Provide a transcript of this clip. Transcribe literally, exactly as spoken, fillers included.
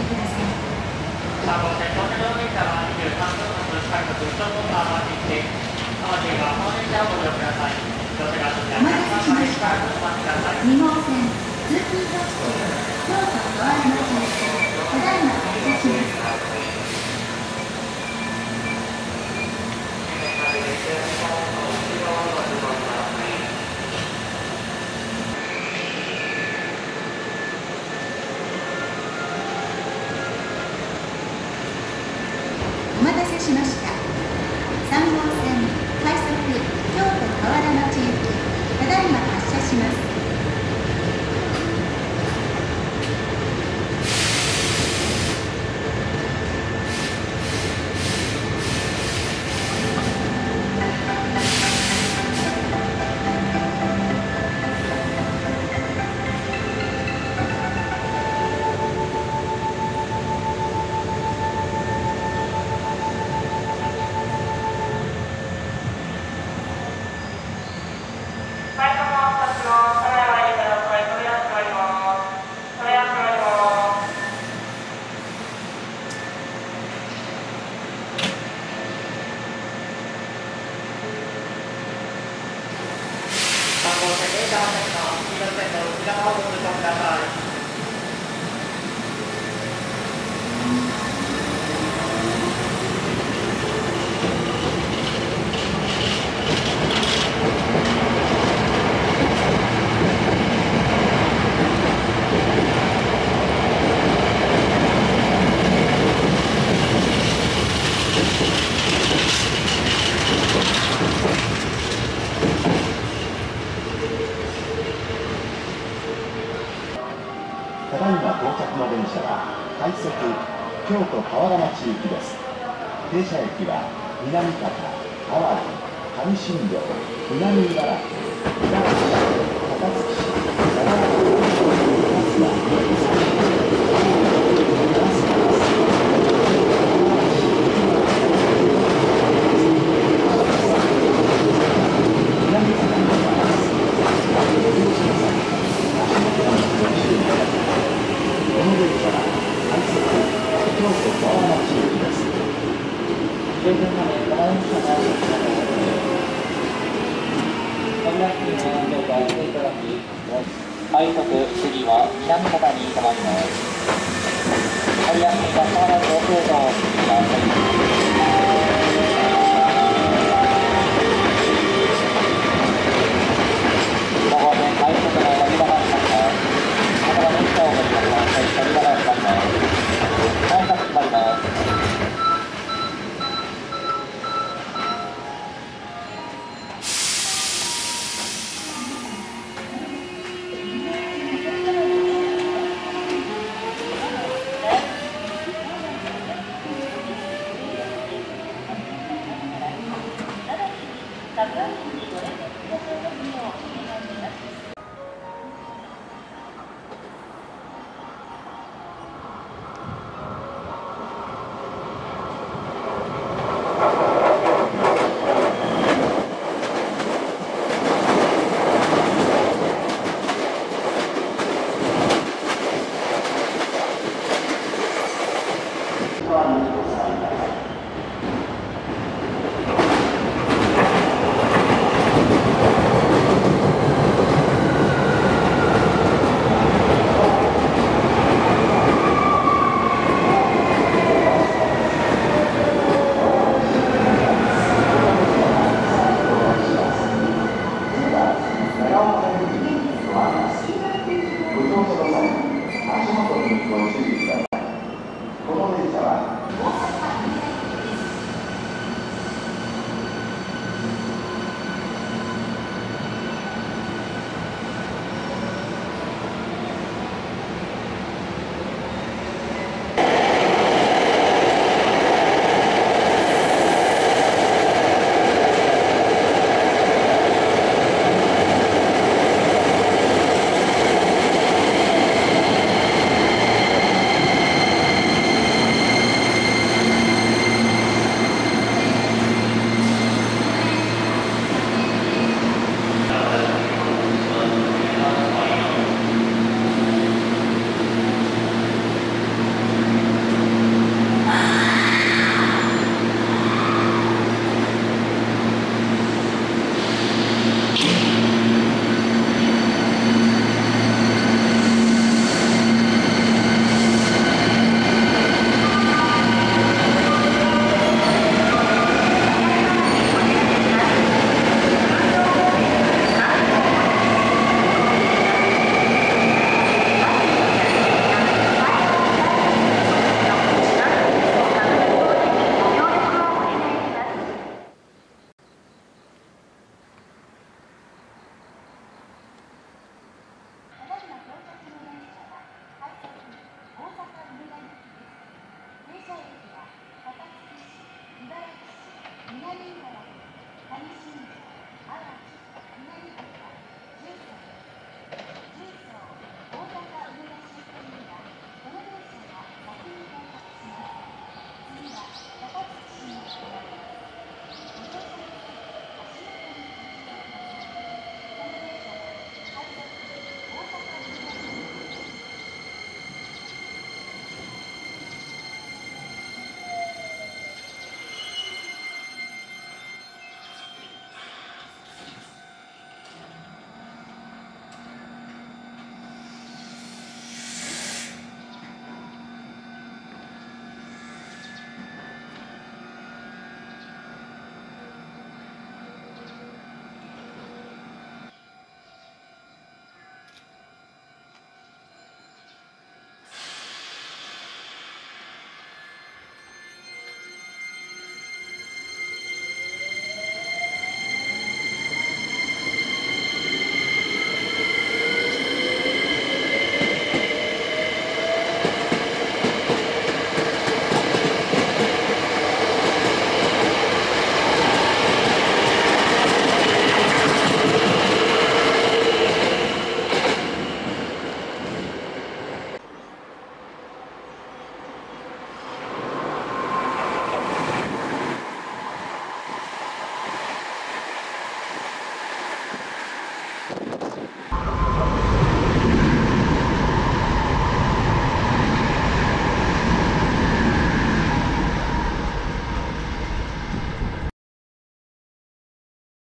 ください。さん号線到着の電車はにじゅうさんぷん発近く小本川町行き、川内はこの電車をご利用ください。乗車がそちらからお待ちください。に号線通勤特急京都河原町行き、ただいま発車します。お待たせしました。さん号線快速京都河原町行き、ただいま発車します。 ただいま到着の電車は快速京都河原町行きです。停車駅は南方、淡路、上新庄、南茨城、茨城市、高槻市、長良区、春快速次は南方に停まります。最悪に笠原上空道をお進みください。ご号線快速の乗り場が閉まります。または電車をご利用ください。乗り場が閉まります。改札閉まります。 足元にご注意ください。この電車は車駅は高槻市、茨城市、南茨城、上新庄、阿波